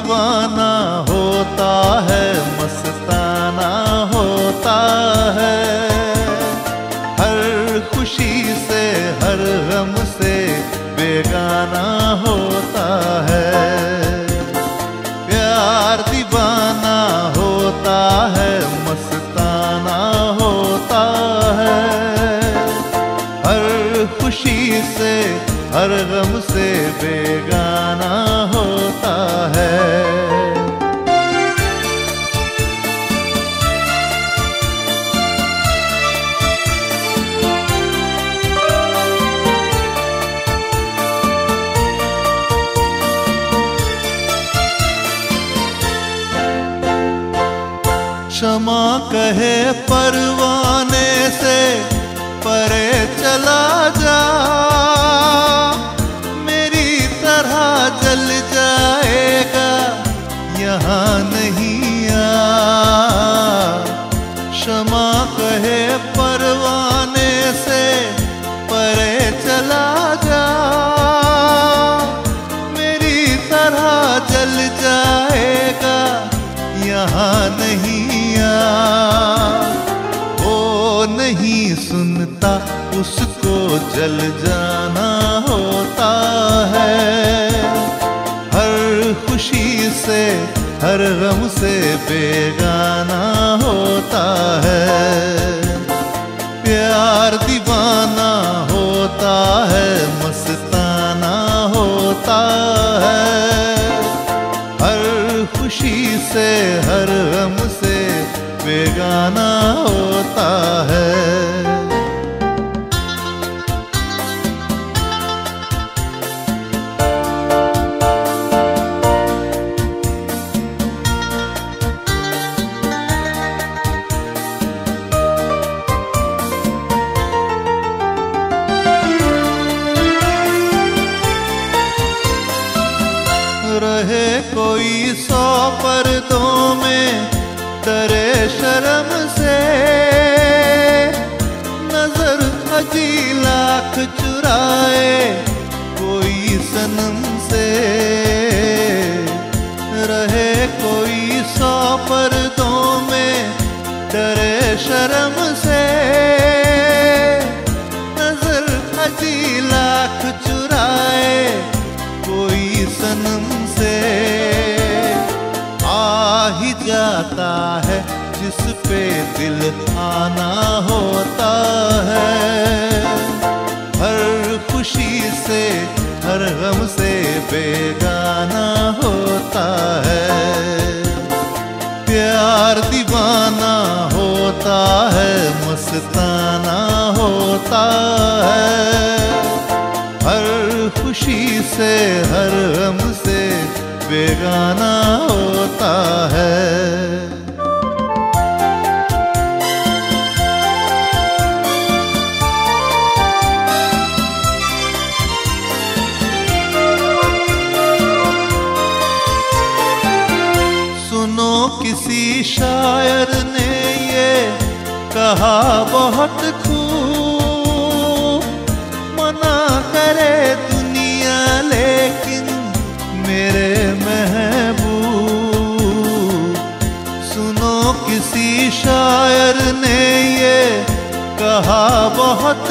दीवाना होता है, मस्ताना होता है। हर खुशी से हर गम से बेगाना होता है। प्यार दीवाना होता है, मस्ताना होता है। हर खुशी से हर गम से बेगाना होता है। क्षमा कहे परवाने से परे चला जा, मेरी तरह जल जाएगा यहाँ नहीं आ। क्षमा कहे परवाने से परे चला जा, मेरी तरह जल जाएगा यहाँ नहीं आ। वो नहीं सुनता उसको जल जाना होता है। हर खुशी से हर गम से बेगाना होता है। प्यार दीवाना होता है, मस्ताना होता है। हर खुशी से हर गम से बेगाना होता है। रहे कोई 100 पर्दों में डरे शर्म से, नजर अजी लाख चुराए कोई सनम से। रहे कोई 100 पर्दों में डरे शर्म से, नजर अजी लाख चुराए कोई सनम से। आ ही जाता है जिस पे दिल आना होता है। हर खुशी से हर गम से बेगाना होता है। प्यार दीवाना होता है, मस्ताना होता है। हर खुशी से हर गम से बेगाना होता है। सुनो किसी शायर ने ये कहा बहुत खूब, मना करे दुनिया लेकिन मेरे महबूब। सुनो किसी शायर ने ये कहा बहुत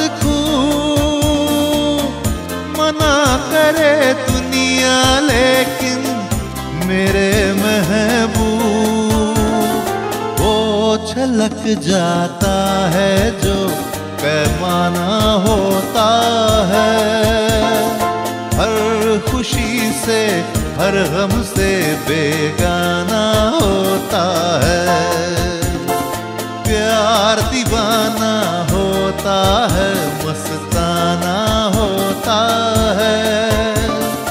खूब, मना करे दुनिया लेकिन मेरे महबूब। वो छलक जाता है जो पैमाना होता है। हर खुशी से हर गम से बेगाना होता है। प्यार दीवाना होता है, मस्ताना होता है।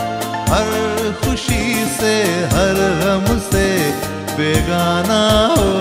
हर खुशी से हर गम से बेगाना हो